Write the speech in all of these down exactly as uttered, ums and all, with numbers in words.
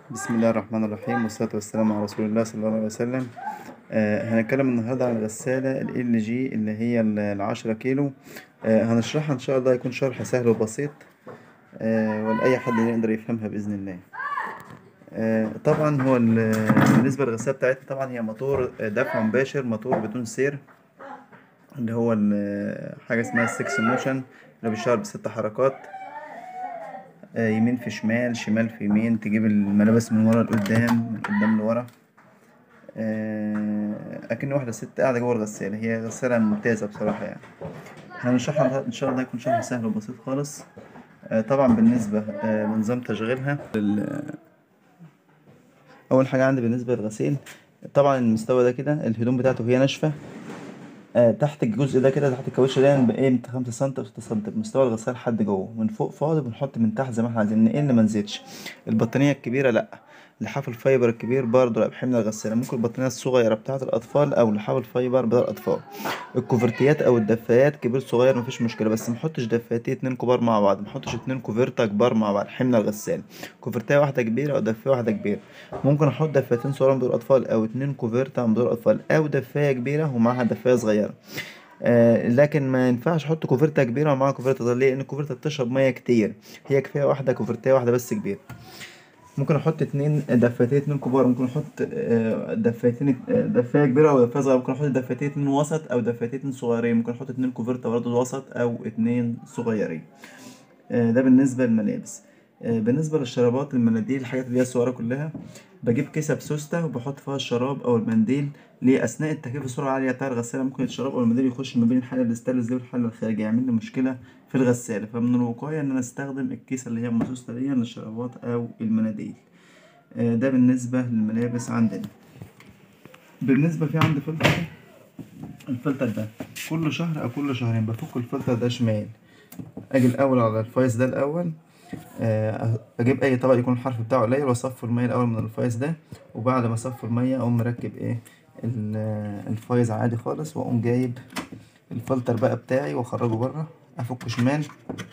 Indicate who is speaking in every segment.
Speaker 1: بسم الله الرحمن الرحيم والصلاة والسلام على رسول الله صلى الله عليه وسلم. آه هنتكلم النهاردة عن الغسالة ال إل جي اللي هي ال- العشرة كيلو. آه هنشرحها إن شاء الله، يكون شرح سهل وبسيط، آه ولأي حد يقدر يفهمها بإذن الله. آه طبعا هو ال- بالنسبة للغسالة بتاعتنا، طبعا هي موتور آه، دفع مباشر، موتور بدون سير، اللي هو ال- حاجة اسمها السكس موشن، اللي بيشتغل بست حركات. آه يمين في شمال، شمال في يمين، تجيب الملابس من ورا لقدام، من قدام لورا. آه، أكن واحدة ست قاعدة جوه الغسالة. هي غسالة ممتازة بصراحة يعني. هنشرحها إن شاء الله، يكون شرح سهل وبسيط خالص. آه، طبعا بالنسبة آه، لنظام تشغيلها، أول حاجة عندي بالنسبة للغسيل، طبعا المستوى ده كده الهدوم بتاعته هي ناشفة. آه، تحت الجزء ده كده، تحت الكاوتش ده بإيه، من خمسة سنتي وستة سنتي مستوى الغسالة لحد جوه. من فوق فاضي، بنحط من تحت زي ما احنا عايزين، نقل ما نزيدش. البطانية الكبيرة لأ. لحاف الفايبر الكبير برضه لأ، بحمل الغسالة. ممكن البطانية الصغيرة بتاعة الأطفال، أو لحاف الفايبر بتاع الأطفال. الكوفرتيات أو الدفايات كبير صغير مفيش مشكلة، بس محطش دفايتين اتنين كبار مع بعض، محطش اتنين كوفرتا كبار مع بعض حمل الغسالة. كوفرتاية واحدة كبيرة أو دفاية واحدة كبيرة. ممكن أحط دفايتين صغيرة من دور الأطفال، أو اتنين كوفرتا من دور الأطفال، أو دفاية كبيرة ومعاها دفاية صغيرة. آه لكن ما ينفعش احط كوفرتة كبيرة ومعاها كوفرتة صغيرة. ليه؟ لان الكوفرتة بتشرب مية كتير. هي كفاية واحدة كوفرتة واحدة بس كبيرة. ممكن احط اتنين دفايتين اتنين كبار. ممكن احط آه، دفايتين آه، دفاية كبيرة او دفاية صغيرة. ممكن احط دفايتين اتنين وسط او دفايتين اتنين صغيرين. ممكن احط اتنين كوفرتة برضه وسط او اتنين صغيرين. آه، ده بالنسبة للملابس. آه، بالنسبة للشرابات، المناديل، الحاجات اللي هي الصغيرة كلها، بجيب كيسة بسوستة وبحط فيها الشراب أو المنديل. ليه؟ أثناء التكييف بسرعة عالية بتاع الغسالة، ممكن الشراب أو المنديل يخش ما بين الحلة الستانلس دي والحلة الخارجية، يعمل لي مشكلة في الغسالة. فمن الوقاية إن أنا أستخدم الكيسة اللي هي المسوستة دي للشرابات أو المناديل. آه، ده بالنسبة للملابس عندنا. بالنسبة في عندي فلتر. الفلتر ده كل شهر أو كل شهرين بفك الفلتر ده شمال. أجي الأول على الفايز ده الأول. آه، اجيب اي طبق يكون الحرف بتاعه قليل، واصفي الميه الاول من الفايز ده. وبعد ما اصفي الميه، اقوم مركب ايه، ال- الفايز عادي خالص، واقوم جايب الفلتر بقى بتاعي واخرجه بره. افكه شمال،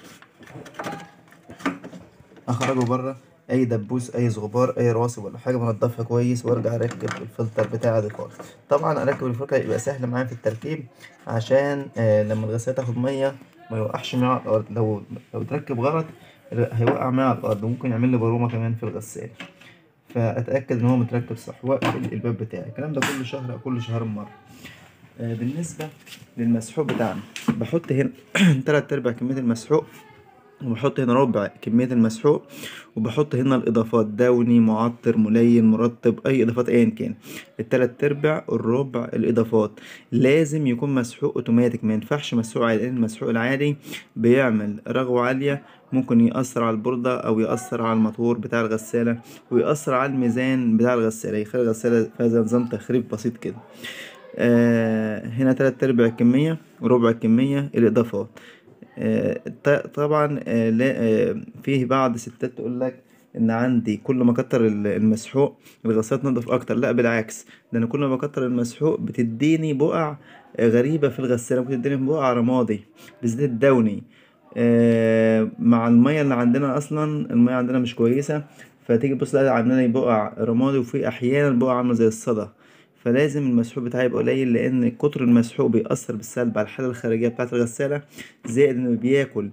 Speaker 1: اخرجه بره. اي دبوس، اي غبار، اي رواسب ولا حاجه بنضفها كويس، وارجع اركب الفلتر بتاعي ده خالص. طبعا اركب الفلتر يبقى سهل معايا في التركيب، عشان آه لما الغسالة تاخد ميه ما يوقعش معايا على الارض. لو لو تركب غلط هيوقع معايا على الارض، وممكن يعمل لي برومه كمان في الغسالة. فاتاكد ان هو متركب صح، واقفل الباب بتاعي. الكلام ده كل شهر او كل شهرين مره. آه بالنسبه للمسحوق بتاعنا، بحط هنا تلات ارباع كميه المسحوق، وبحط هنا ربع كمية المسحوق، وبحط هنا الإضافات: دوني، معطر، ملين، مرطب، أي إضافات أيا كان. التلات أرباع، الربع، الإضافات. لازم يكون مسحوق أوتوماتيك، ما ينفعش مسحوق عادي، لأن المسحوق العادي بيعمل رغوة عالية، ممكن يأثر على البوردة أو يأثر على الموتور بتاع الغسالة، ويأثر على الميزان بتاع الغسالة، يخلي الغسالة فيها زي نظام تخريب بسيط كده. آه هنا تلات أرباع الكمية وربع الكمية الإضافات. آه، ط- طبعا آه، لا آه، فيه بعض ستات تقول لك ان عندي كل ما اكتر ال- المسحوق الغسالة تنضف اكتر. لا، بالعكس، ده انا كل ما اكتر المسحوق بتديني بقع آه، غريبة في الغسالة، ممكن تديني بقع رمادي، بالذات الدوني. آه، مع المية اللي عندنا، اصلا المية عندنا مش كويسة، فتيجي تبص تلاقي عندنا بقع رمادي، وفي احيانا بقع عاملة زي الصدى. فلازم المسحوق بتاعي يبقى قليل، لان كتر المسحوق بيأثر بالسلب على الحالة الخارجية بتاعة الغسالة، زائد انه بياكل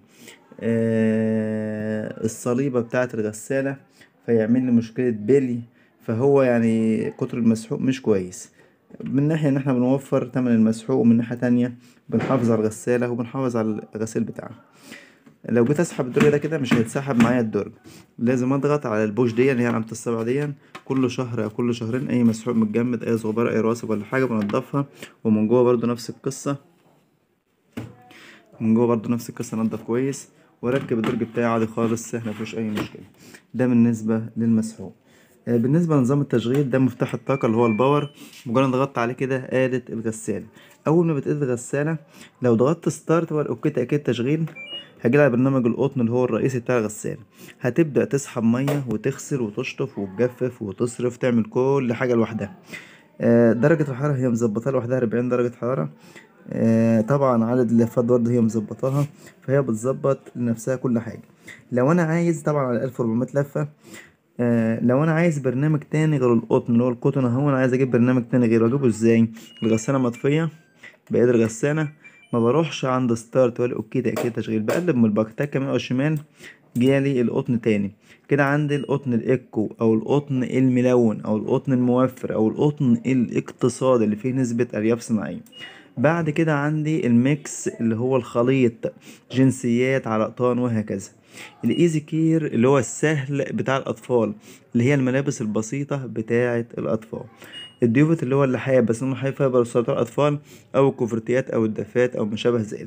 Speaker 1: آه الصليبة بتاعة الغسالة، فيعمل لي مشكلة بلي. فهو يعني كتر المسحوق مش كويس. من ناحية ان احنا بنوفر تمن المسحوق، ومن ناحية تانية بنحافظ على الغسالة وبنحافظ على الغسيل بتاعها. لو جيت اسحب الدرج ده كده مش هيتسحب معايا الدرج. لازم اضغط على البوش دي اللي هي علامة الصبع دي. كل شهر او كل شهرين اي مسحوق متجمد، اي غبار، اي رواسب ولا حاجة بنضفها. ومن جوه برضو نفس القصة. من جوه برضو نفس القصة، انضف كويس واركب الدرج بتاعي عادي خالص، سهل مفيهوش اي مشكلة. ده بالنسبة للمسحوق. آه، بالنسبة لنظام التشغيل، ده مفتاح الطاقة اللي هو الباور. مجرد ضغطت عليه كده قادت الغسالة. أول ما بتقيد الغسالة، لو ضغطت ستارت ولا أوكي تأكيد تشغيل، هجيلها على برنامج القطن اللي هو الرئيسي بتاع الغسالة. هتبدأ تسحب مية وتغسل وتشطف وتجفف وتصرف، تعمل كل حاجة لوحدها. آه، درجة الحرارة هي مظبطة لوحدها أربعين درجة حرارة. آه، طبعا عدد اللفات برضه هي مظبطاها، فهي بتظبط لنفسها كل حاجة. لو أنا عايز طبعا على ألف وأربعمية لفة، آه لو انا عايز برنامج تاني غير القطن اللي هو القطن اهو، انا عايز اجيب برنامج تاني غيره، اجيبه ازاي؟ الغسالة مطفية، بقيت الغسالة، ما بروحش عند ستارت ولا اوكي تأكيد تشغيل، بقلب من البكتكة يمين او شمال، جالي القطن تاني. كده عندي القطن الايكو او القطن الملون او القطن الموفر او القطن الاقتصادي اللي فيه نسبة الياف صناعية. بعد كده عندي الميكس اللي هو الخليط، جنسيات على اقطان وهكذا. الايزي كير اللي هو السهل بتاع الاطفال، اللي هي الملابس البسيطة بتاعة الاطفال. الديوفت اللي هو اللحاف بس انه حي فايبر لسرطان الاطفال، او الكوفرتيات او الدفات او ما شابه ذلك.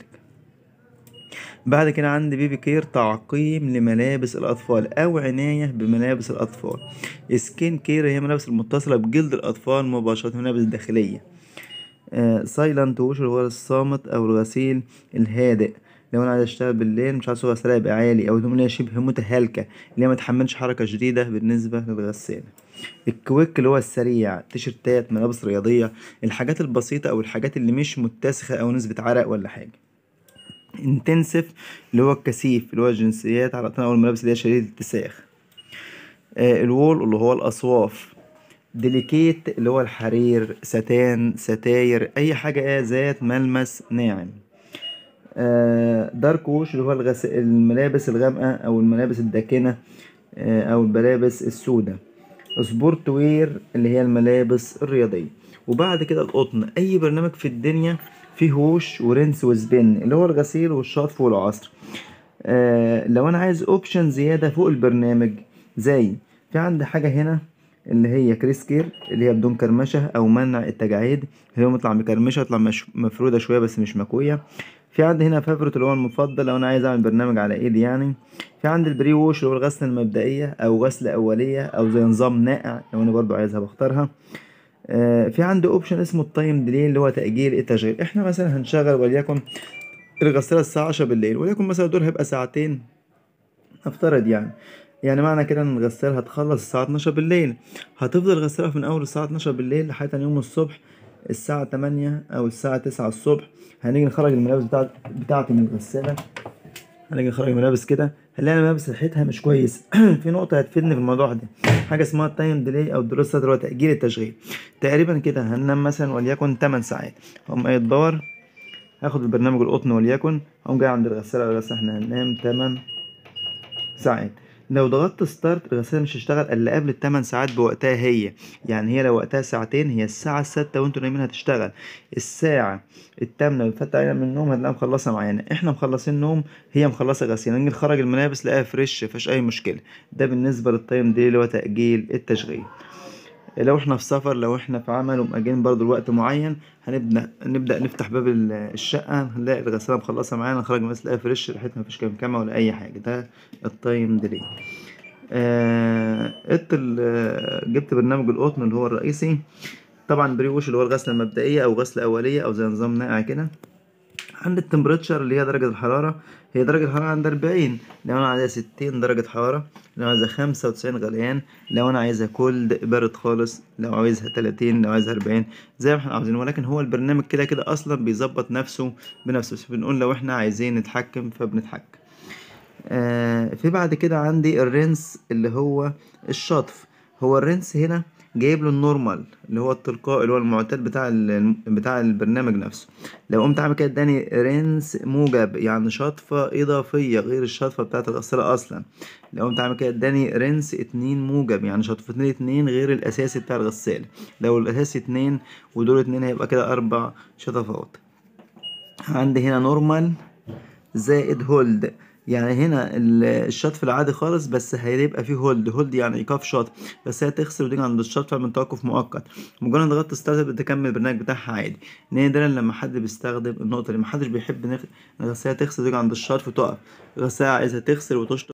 Speaker 1: بعد كده عندي بيبي كير، تعقيم لملابس الأطفال أو عناية بملابس الأطفال. سكين كير هي ملابس المتصلة بجلد الأطفال مباشرة، ملابس داخلية. آه سايلنت ووش اللي هو الصامت أو الغسيل الهادئ، لو أنا عايز أشتغل بالليل مش عايز غسالة يبقى عالي، أو الهدوم اللي هي شبه متهالكة اللي هي متحملش حركة شديدة بالنسبة للغسالة. الكويك اللي هو السريع، تيشرتات، ملابس رياضية، الحاجات البسيطة أو الحاجات اللي مش متسخة أو نسبة عرق ولا حاجة. انتنسيف اللي هو الكثيف، اللي هو الجنسيات على أو الملابس اللي هي شديدة الاتساخ. آه الوول اللي هو الأصواف. ديليكيت اللي هو الحرير، ستان، ستاير، أي حاجة ايه ذات ملمس ناعم. آه دارك ووش اللي هو الغس... الملابس الغامقة أو الملابس الداكنة، آه أو الملابس السوداء. سبورت وير اللي هي الملابس الرياضية. وبعد كده القطن، أي برنامج في الدنيا فيه ووش ورنس وسبين اللي هو الغسيل والشطف والعصر. آه لو انا عايز اوبشن زيادة فوق البرنامج، زي في عندي حاجة هنا اللي هي كريس كير اللي هي بدون كرمشة او منع التجاعيد، هي مطلع مكرمشة تطلع مش مفرودة شوية بس مش مكوية. في عندي هنا فافورت اللي هو المفضل لو انا عايز اعمل برنامج على ايدي يعني. في عندي البري ووش اللي هو الغسلة المبدئية او غسلة اولية او زي نظام ناقع لو انا برضو عايزها بختارها. آه في عندي اوبشن اسمه التايم ديلي اللي هو تأجيل التشغيل. احنا مثلا هنشغل وليكن الغسالة الساعة عشرة بالليل، وليكن مثلا دول هيبقى ساعتين، افترض يعني. يعني معنى كده ان الغسالة هتخلص الساعة اتناشر بالليل، هتفضل الغسالة من اول الساعة اتناشر بالليل لحد تاني يوم الصبح الساعة تمانية او الساعة تسعة الصبح. هنيجي نخرج الملابس بتاعت بتاعتي من الغسالة، هنيجي نخرج الملابس كده هنلاقي الملابس ريحتها مش كويس. في نقطة هتفيدني في الموضوع ده، حاجة اسمها التايم ديلي او الدروس اللي هو تأجيل التشغيل. تقريبا كده هننام مثلا وليكن تمن ساعات، هقوم قايد باور، هاخد البرنامج القطن وليكن، هقوم جاي عند الغسالة، الغسالة احنا هننام تمن ساعات. لو ضغطت ستارت الغسالة مش هتشتغل الا قبل التمن ساعات بوقتها هي، يعني هي لو وقتها ساعتين هي الساعة الستة وانتوا نايمين هتشتغل، الساعة التامنة بنفتح علينا من النوم هتلاقيها مخلصة معانا، احنا مخلصين نوم هي مخلصة غسيل، نيجي نخرج الملابس نلاقيها فريش مفيهاش أي مشكلة. ده بالنسبة للتايم دي اللي هو تأجيل التشغيل. لو احنا في سفر، لو احنا في عمل ومأجلين برضو لوقت معين، هنبدأ نبدأ نفتح باب ال- الشقة هنلاقي الغسالة مخلصة معانا، نخرج الملابس نلاقيها فريش ريحتها مفيش كمكمة ولا أي حاجة. ده التايم ديلي. آه قلت ال- جبت برنامج القطن اللي هو الرئيسي. طبعا بري ووش اللي هو الغسلة المبدئية أو غسلة أولية أو زي نظام ناقع كده. عند التمبريتشر اللي هي درجة الحرارة، هي درجة الحرارة عند أربعين، لو أنا عايزها ستين درجة حرارة، لو عايزها خمسة وتسعين غليان، لو أنا عايزها كولد بارد خالص، لو عايزها تلاتين، لو عايزها أربعين، زي ما احنا عاوزين. ولكن هو البرنامج كده كده أصلا بيظبط نفسه بنفسه، بس بنقول لو احنا عايزين نتحكم فبنتحكم. آه في بعد كده عندي الرنس اللي هو الشطف. هو الرنس هنا جايب له النورمال اللي هو التلقائي اللي هو المعتاد بتاع ال- بتاع البرنامج نفسه. لو قمت عامل كده اداني رنس موجب يعني شطفة إضافية غير الشطفة بتاعة الغسالة أصلا. لو قمت عامل كده اداني رنس اتنين موجب يعني شطفتين اتنين غير الأساسي بتاع الغسالة. لو الأساسي اتنين ودول اتنين هيبقى كده أربع شطفات. عندي هنا نورمال زائد هولد، يعني هنا ال- الشطف العادي خالص بس هيبقى فيه هولد، هولد يعني ايقاف شطف، بس هي تغسل وتيجي عند الشطف من توقف مؤقت، مجرد ضغطت ستارت بتكمل البرنامج بتاعها عادي. نادرا لما حد بيستخدم النقطة دي، محدش بيحب نغ- الغسالة تغسل وتيجي عند الشطف وتقف، الغسالة عايزة تغسل وتشطف